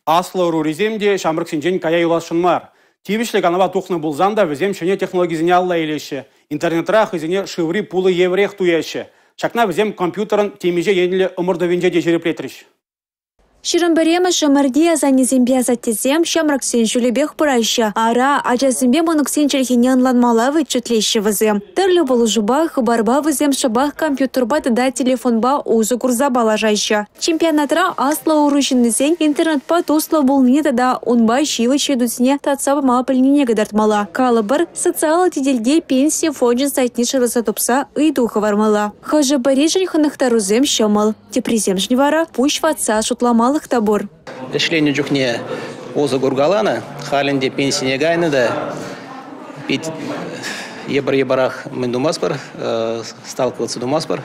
Аслы уруриземде шамрық сенжен кая юлашынмар. Тивишлік анава тухны булзанда візем шене технологизіне алла елеші. Интернетрах изіне шыври пулы еврех туяшы. Шакна візем компьютерын темеже енілі умырдовенже де жереплетріш. Шырымберемі шымырдия занезембе заттезем шамраксен жүлебех пырайшы. Ара ажазембе мұнықсен челхене анланмала вычетлеші візем. Түрлі болу жұбах, барба візем шыбах компьютерба да телефонба узы курза балажайшы. Чемпионатра асла урышынызен интернетпа тусла болны да онба шивы шедусіне татсабы мапылнене гадартмала. Калыбыр социалы теделде пенсия фонжын сайтне шырыса тупса ыйдуха вармала. Хажы барежін хынықтарузем шымыл. Тепризем жневара пуш ватса шутламал. Табор. Эшление жүхне озы гургалана, халінде пенсине гайны да, пить ебар-ебарах мен думаспар, сталкиваться думаспар.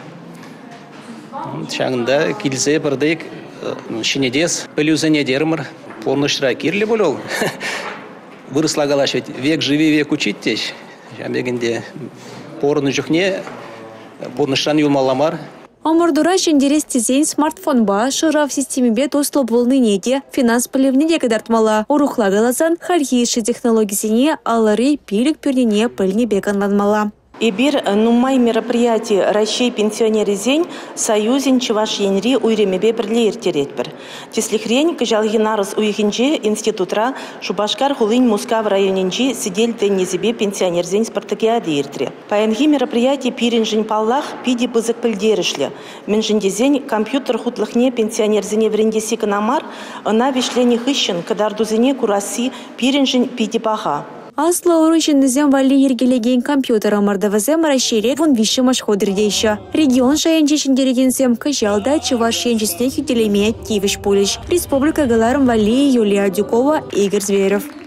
Шаңында килзе бардайк, шинедес, пылюзене дермар, полныштра кирлі болол. Вырыслагалаш ведь век живи, век учить теш. Жамбегінде порны жүхне, полныштран юлмаламар. Омурдура шендерес тезен смартфонба шырав системебе тослы болны неде финанс пылевне кадартмала. Урухла галасан хархиши технологисине алары пилік пюрнене пыльне беканланмала. Эбир нумай мероприятий России пенсионеризень союзин чеваш енри уйремебе бірле ертеретбір. Теслихрень кыжалгинарыз уйхинче институтра Шубашкар хулынь Мускав районинчи сидель теннезебе пенсионерзень спартакиады ертре. Паянги мероприятий пиринжин паллах пиди бызык пыльдерішлі. Менжиндезень компьютер хутлыхне пенсионерзене врендеси канамар, ына вишлени хыщен кадардузене кураси пиринжин пиди паха. Асла урышынызем вали ергелеген компьютер амардавызем расшире вон виші машходырдейші. Регион шайынчешін дерегенсем кыжалда чываш шенчесіне хютелеме тивиш полиш. Республика галарым вали Юлия Дюкова, Игорь Зверев.